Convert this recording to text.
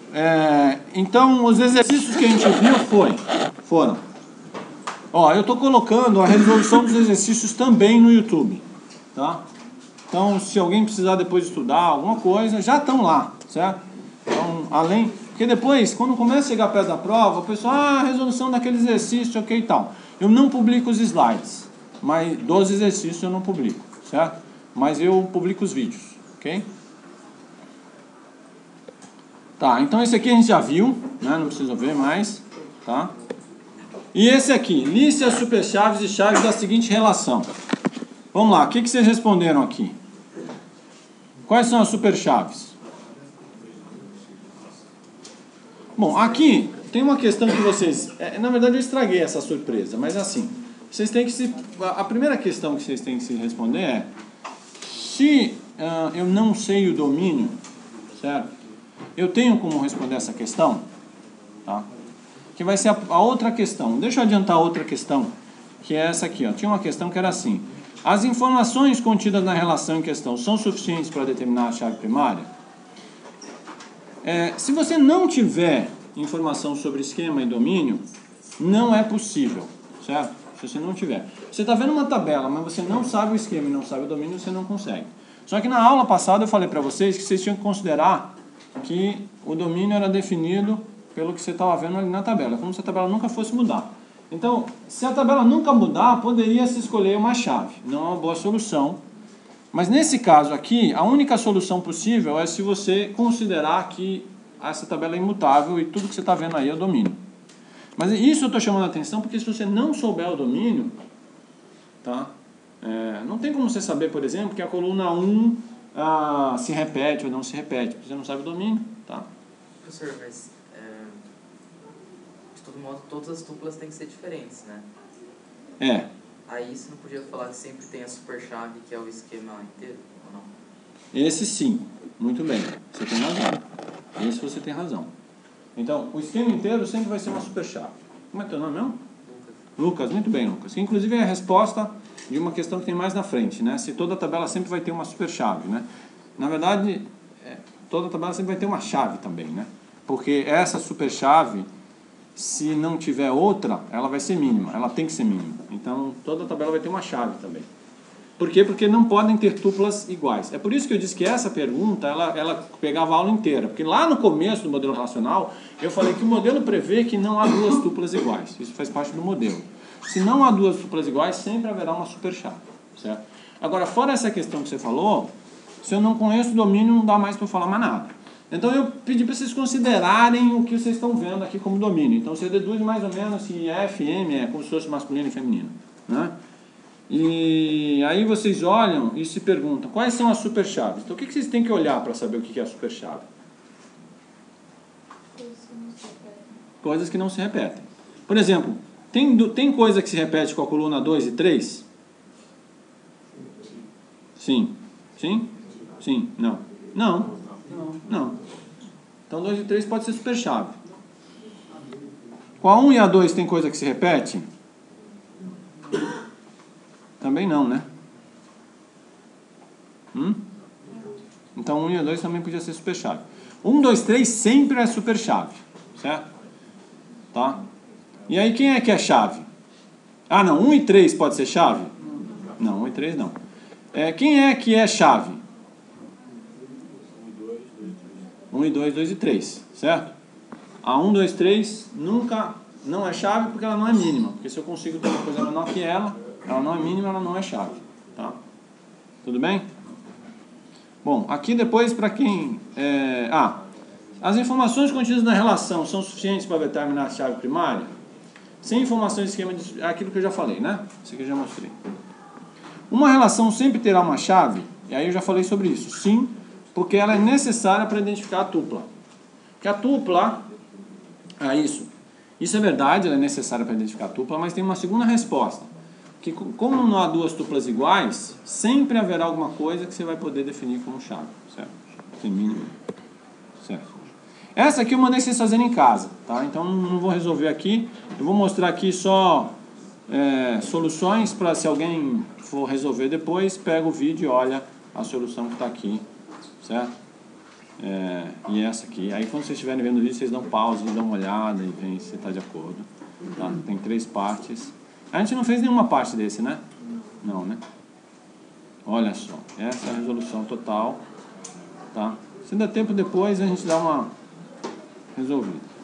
Então, os exercícios que a gente viu foram. Ó, eu estou colocando a resolução dos exercícios também no YouTube, tá? Então, se alguém precisar depois estudar alguma coisa, já estão lá, certo? Então, além... Porque depois, quando começa a chegar perto da prova, o pessoal, a resolução daquele exercício, ok e tal. Eu não publico os slides, mas dos exercícios eu não publico, certo? Mas eu publico os vídeos, ok? Tá, então esse aqui a gente já viu, né? Não precisa ver mais, tá? E esse aqui, liste as superchaves e chaves da seguinte relação. Vamos lá, o que vocês responderam aqui? Quais são as superchaves? Bom, aqui tem uma questão que vocês... na verdade eu estraguei essa surpresa, mas assim, vocês têm que se... A primeira questão que vocês têm que se responder é: se eu não sei o domínio, certo? Eu tenho como responder essa questão, tá? Que vai ser a outra questão. Deixa eu adiantar a outra questão, que é essa aqui, ó. Tinha uma questão que era assim: as informações contidas na relação em questão são suficientes para determinar a chave primária? Se você não tiver informação sobre esquema e domínio, não é possível, certo? Se você não tiver. Você está vendo uma tabela, mas você não sabe o esquema e não sabe o domínio, você não consegue. Só que na aula passada eu falei para vocês que vocês tinham que considerar que o domínio era definido pelo que você estava vendo ali na tabela, como se a tabela nunca fosse mudar. Então, se a tabela nunca mudar, poderia se escolher uma chave. Não é uma boa solução. Mas nesse caso aqui, a única solução possível é se você considerar que essa tabela é imutável e tudo que você está vendo aí é o domínio. Mas isso eu estou chamando a atenção porque se você não souber o domínio, tá? Não tem como você saber, por exemplo, que a coluna 1 se repete ou não se repete, porque você não sabe o domínio, tá? Professor, mas de todo modo todas as duplas têm que ser diferentes, né? Aí você não podia falar que sempre tem a superchave, que é o esquema inteiro, ou não? Esse sim, muito bem, você tem razão. Esse você tem razão. Então, o esquema inteiro sempre vai ser uma superchave. Como é teu nome mesmo? Lucas, muito bem, Lucas. Que inclusive é a resposta de uma questão que tem mais na frente, né? Se toda tabela sempre vai ter uma superchave, né? Na verdade, toda tabela sempre vai ter uma chave também, né? Porque essa superchave, se não tiver outra, ela vai ser mínima, ela tem que ser mínima. Então, toda tabela vai ter uma chave também. Por quê? Porque não podem ter tuplas iguais. É por isso que eu disse que essa pergunta, ela pegava a aula inteira. Porque lá no começo do modelo racional, eu falei que o modelo prevê que não há duas tuplas iguais. Isso faz parte do modelo. Se não há duas tuplas iguais, sempre haverá uma superchave, certo? Agora, fora essa questão que você falou, se eu não conheço o domínio, não dá mais para eu falar mais nada. Então eu pedi para vocês considerarem o que vocês estão vendo aqui como domínio. Então você deduz mais ou menos se F, M é como se fosse masculino e feminino, né? E aí vocês olham e se perguntam quais são as superchaves. Então o que vocês têm que olhar para saber o que é a superchave? Coisas que não se repetem. Por exemplo, tem coisa que se repete com a coluna 2 e 3? Sim. Sim? Sim. Não. Não. Não. Então 2 e 3 pode ser superchave. Com a 1 e a 2 tem coisa que se repete? Também não, né? Então 1 e a 2 também podia ser superchave. 1, 2, 3 sempre é superchave, certo? Tá? E aí quem é que é chave? Ah, não, 1 e 3 pode ser chave? Não, 1 e 3 não. Quem é que é chave? 1 e 2, 2 e 3, certo? A 1, 2, 3 nunca não é chave porque ela não é mínima. Porque se eu consigo ter uma coisa menor que ela não é mínima, ela não é chave, tá? Tudo bem? Bom, aqui depois para quem... as informações contidas na relação são suficientes para determinar a chave primária? Sem informações de esquema de... aquilo que eu já falei, né? Isso aqui eu já mostrei. Uma relação sempre terá uma chave? E aí eu já falei sobre isso. Sim, porque ela é necessária para identificar a tupla. Porque a tupla... Isso é verdade, ela é necessária para identificar a tupla, mas tem uma segunda resposta. Que como não há duas tuplas iguais, sempre haverá alguma coisa que você vai poder definir como chave, certo? Tem mínimo, certo? Essa aqui eu mandei vocês fazerem em casa, tá? Então não vou resolver aqui, eu vou mostrar aqui só soluções para se alguém for resolver depois, pega o vídeo e olha a solução que está aqui, certo? E essa aqui. Aí quando vocês estiverem vendo o vídeo, vocês dão pausa, dão uma olhada e veem se está de acordo. Tá? Tem 3 partes. A gente não fez nenhuma parte desse, né? Não, né? Olha só, essa é a resolução total. Tá? Se dá tempo depois, a gente dá uma resolvida.